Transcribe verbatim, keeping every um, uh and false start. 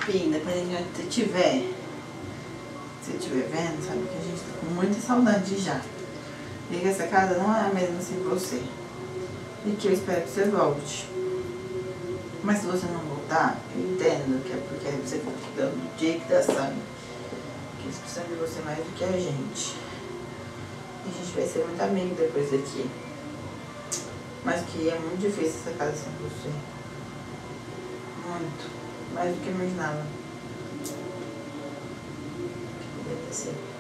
Fih, independente de onde você estiver, se você estiver vendo, sabe que a gente tá com muita saudade já. E que essa casa não é a mesma sem você. E que eu espero que você volte. Mas se você não voltar, eu entendo que é porque você tá dando do jeito que dá sangue. Que eles precisam de você mais do que a gente. E a gente vai ser muito amigo depois daqui. Mas que é muito difícil essa casa sem você. Muito. Mais do que eu imaginava. Que poderia ser.